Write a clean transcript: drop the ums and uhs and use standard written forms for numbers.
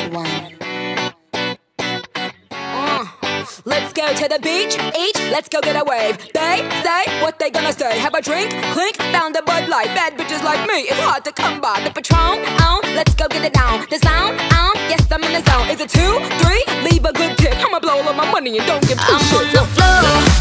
bad one. Let's go to the beach, let's go get a wave. They say what they gonna say. Have a drink, clink, found a Bud Light. Bad bitches like me, it's hard to come by. The Patron, let's go get it down. The sound, yes I'm in the zone. Is it 2, 3? Leave a good tip. I'ma blow all of my money and don't give two shits. I'm on the floor.